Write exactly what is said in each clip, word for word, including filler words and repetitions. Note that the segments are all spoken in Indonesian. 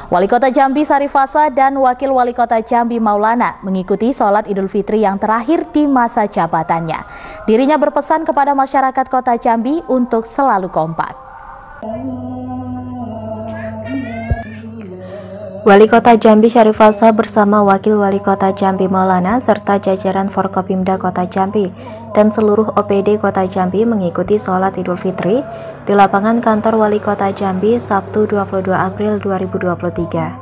Wali Kota Jambi Syarif Fasa dan Wakil Wali Kota Jambi Maulana mengikuti sholat Idul Fitri yang terakhir di masa jabatannya. Dirinya berpesan kepada masyarakat Kota Jambi untuk selalu kompak. Wali Kota Jambi Syarif Fasa bersama Wakil Wali Kota Jambi Maulana serta jajaran Forkopimda Kota Jambi dan seluruh O P D Kota Jambi mengikuti sholat Idul Fitri di lapangan kantor Wali Kota Jambi Sabtu dua puluh dua April dua ribu dua puluh tiga.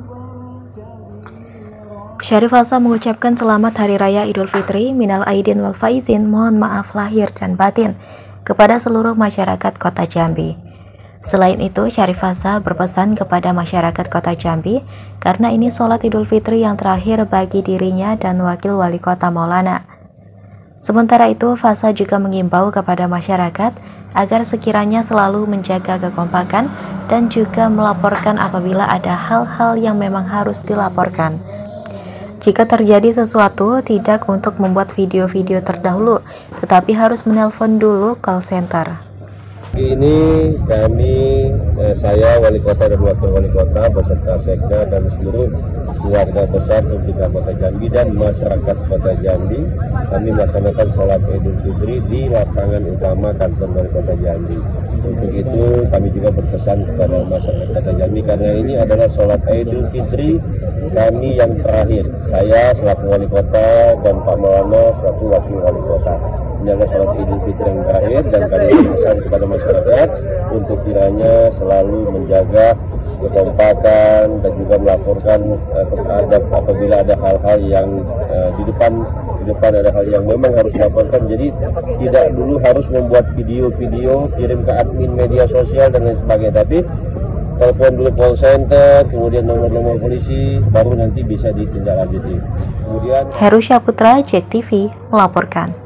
Syarif Fasa mengucapkan selamat Hari Raya Idul Fitri, minal aidin wal faizin, mohon maaf lahir dan batin kepada seluruh masyarakat Kota Jambi. Selain itu, Syarif Fasa berpesan kepada masyarakat Kota Jambi karena ini sholat Idul Fitri yang terakhir bagi dirinya dan Wakil Wali Kota Maulana. Sementara itu, Fasa juga mengimbau kepada masyarakat agar sekiranya selalu menjaga kekompakan dan juga melaporkan apabila ada hal-hal yang memang harus dilaporkan. Jika terjadi sesuatu, tidak untuk membuat video-video terdahulu, tetapi harus menelpon dulu call center. Ini kami, eh, saya Wali Kota dan Wakil Wali Kota beserta Sekda dan seluruh keluarga besar P T K Kota Jambi dan masyarakat Kota Jambi, kami melaksanakan sholat Idul Fitri di lapangan utama kantor Wali Kota Jambi. Untuk itu kami juga berpesan kepada masyarakat Kota Jambi karena ini adalah sholat Idul Fitri kami yang terakhir. Saya selaku Wali Kota dan Pak Maulana selaku Wakil Wali Kota. Ini adalah sholat Idul Fitri yang terakhir dan kami berpesan kepada masyarakat untuk kiranya selalu menjaga kekompakan dan juga melaporkan uh, ada apabila ada hal-hal yang uh, di depan di depan ada hal yang memang harus dilaporkan. Jadi tidak dulu harus membuat video-video kirim ke admin media sosial dan lain sebagainya, tapi telepon dulu call center, kemudian nomor-nomor polisi, baru nanti bisa ditindaklanjuti. Kemudian Heru Syaputra, J E K T V melaporkan.